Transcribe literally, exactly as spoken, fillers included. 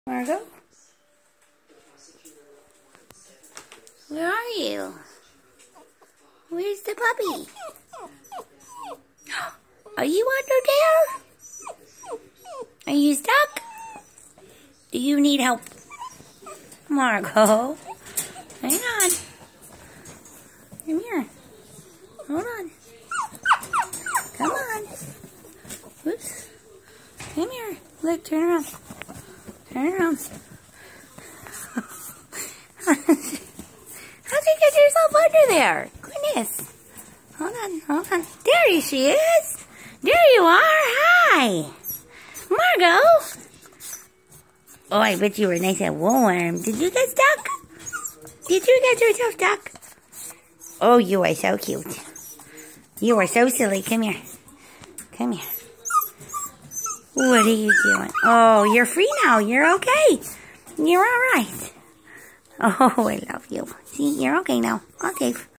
Margo? Where are you? Where's the puppy? Are you under there? Are you stuck? Do you need help? Margo? Hang on. Come here. Hold on. Come on. Oops. Come here. Look, turn around. Turn around. How'd you get yourself under there? Goodness. Hold on, hold on. There she is. There you are. Hi. Margo. Oh, I bet you were nice and warm. Did you get stuck? Did you get yourself stuck? Oh, you are so cute. You are so silly. Come here. Come here. What are you doing? Oh, you're free now. You're okay. You're all right. Oh, I love you. See, you're okay now. Okay.